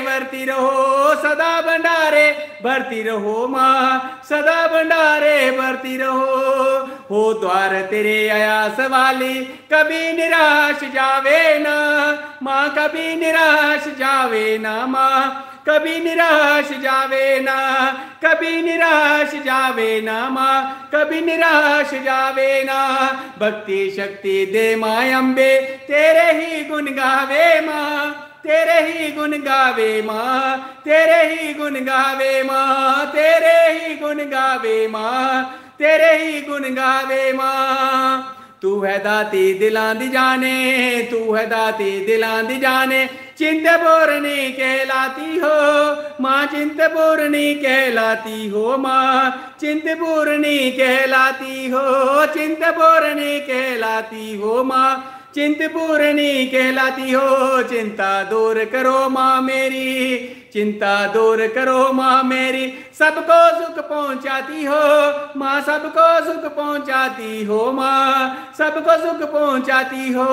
भरती रहो, सदा भंडारे भरती रहो माँ, सदा भंडारे भरती रहो। हो द्वार तेरे आयास वाली, कभी निराश जावे ना माँ, कभी निराश जावे ना माँ, कभी निराश जावे ना, कभी निराश जावे ना माँ, कभी निराश जावे ना। भक्ति शक्ति दे माँ अम्बे, तेरे ही गुण गावे माँ, तेरे ही गुण गावे माँ, तेरे ही गुण गावे माँ, तेरे ही गुण गावे माँ, तेरे ही गुण गावे माँ। तू है दाती दिलां दी जाने, तू है दाती दिलां दी जाने, चिंतपूर्णी कहलाती हो माँ, चिंतपूर्णी कहलाती हो माँ, चिंतपूर्णी कहलाती हो, चिंतपूर्णी कहलाती हो माँ, चिंतपूर्णी कहलाती हो। चिंता दूर करो माँ मेरी, चिंता दूर करो माँ मेरी, सबको सुख पहुँचाती हो माँ, सबको सुख पहुँचाती हो माँ, सबको सुख पहुँचाती हो।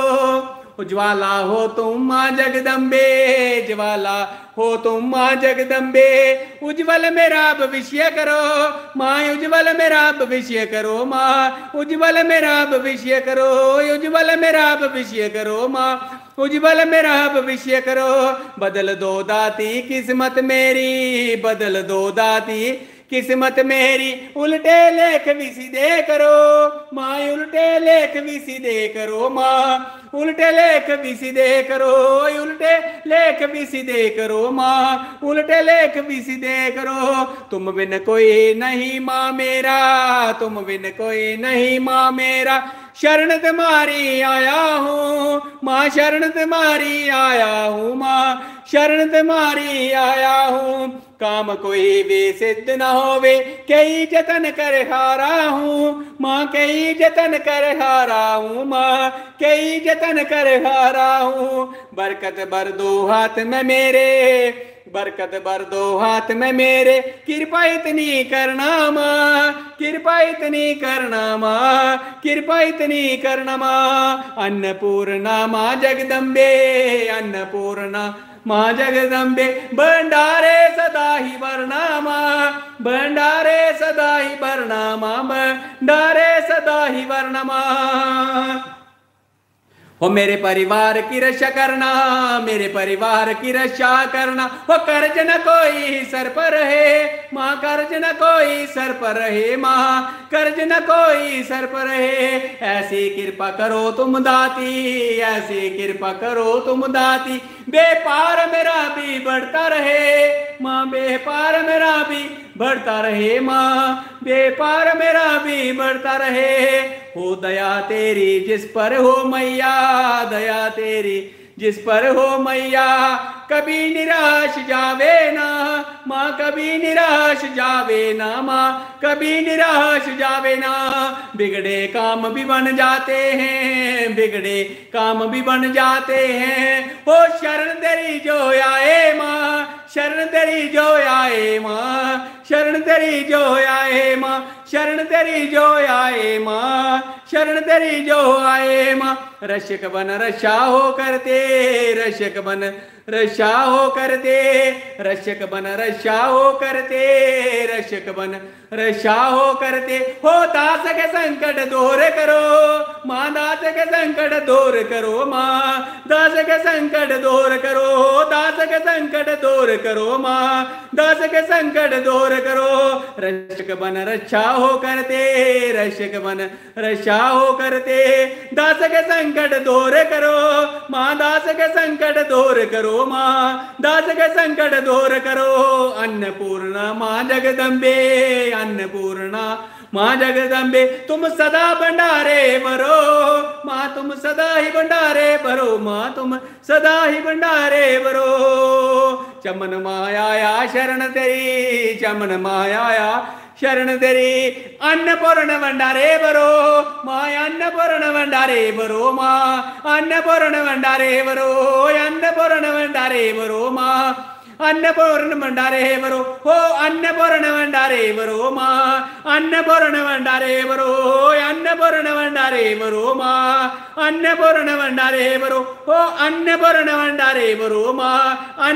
उज्वाला हो तुम माँ जगदम्बे, ज्वाला हो तुम माँ जगदम्बे, उज्जवल मेरा भविष्य करो माँ, उज्जवल मेरा भविष्य करो माँ, उज्जवल मेरा भविष्य करो, उज्जवल मेरा भविष्य करो माँ, उज्जवल मेरा भविष्य करो। बदल दो दाती किस्मत मेरी, बदल दो दाती किस्मत मेरी, उल्टे लेख भी सीधे करो माँ, उल्टे लेख भी सीधे करो माँ, उल्टे लेख भी सीधे करो, उल्टे लेख भी सीधे करो माँ, उल्टे लेख भी सीधे करो। तुम बिन कोई नहीं माँ मेरा, तुम बिन कोई नहीं माँ मेरा, शरण तुम्हारी आया हूँ माँ, शरण तुम्हारी आया हूँ माँ, शरण तुम्हारी आया हूँ। काम कोई भी सिद्ध न होवे, कई जतन कर हारा हूँ माँ, कई जतन कर हारा हूँ माँ, कई जतन कर हारा हूँ। बरकत भर दो हाथ में मेरे, बरकत भर दो हाथ में मेरे, कृपा इतनी करना माँ, कृपा इतनी करना माँ, कृपा इतनी करना माँ। अन्नपूर्णा माँ जगदम्बे, अन्नपूर्णा माँ जगदम्बे, भंडारे सदा ही भरना माँ, भंडारे सदा ही भरना माँ, भंडारे सदा ही भरना माँ। हो मेरे परिवार की रक्षा करना, मेरे परिवार की रक्षा करना, हो कर्ज न कोई सर पर रहे माँ, कर्ज न कोई सर पर रहे माँ, कर्ज न कोई सर पर रहे। ऐसी कृपा करो तुम दाती, ऐसी कृपा करो तुम दाती, व्यापार मेरा भी बढ़ता रहे माँ, व्यापार मेरा भी बढ़ता रहे माँ, व्यापार मेरा भी बढ़ता रहे। हो दया तेरी जिस पर हो मैया, दया तेरी जिस पर हो मैया, कभी निराश जावे ना माँ, कभी निराश जावे ना माँ, कभी निराश जावे ना। बिगड़े काम भी बन जाते हैं, बिगड़े काम भी बन जाते हैं। हो शरण तेरी जो आए माँ, शरण तेरी जो आए माँ, शरण तेरी जो आए माँ, शरण तेरी जो आए माँ, शरण तेरी जो आए माँ। रक्षक बन रक्षा हो करते, रक्षक बन रक्षा हो करते, रक्षक बन रक्षा हो करते, रक्षक बन रक्षा हो करते। हो दास के संकट दूर करो माँ, दास के संकट दूर करो माँ, दास के संकट दूर करो, दास के संकट दूर करो माँ, दास के संकट दूर करो। रक्षक बन रक्षा हो करते, रक्षक बन रक्षा हो करते, दास के संकट दूर करो माँ, दास के संकट दूर करो माँ, दास के संकट दूर करो। अन्नपूर्णा माँ जगदम्बे, अन्नपूर्णा माँ जगदम्बे, तुम सदा भंडारे भरो माँ, तुम सदा ही भंडारे भरो माँ, तुम सदा ही भंडारे भरो। चमन माया शरण तेरी, चमन माया शरण तेरी, अन्नपूर्ण भंडारे भरो माँ, अन्नपूर्ण भंडारे भरो माँ, अन्नपूर्ण भंडारे भरो, अन्नपूर्ण भंडारे भरो माँ, अन्नपूर्ण भंडारे भरो। हो अन्नपूर्ण भंडारे भरो माँ, अन्नपूर्ण भंडारे भरो, अन्नपूर्ण भंडारे भरो माँ, अन्नपूर्ण भंडारे भरो। हो अन्नपूर्ण भंडारे भरो माँ।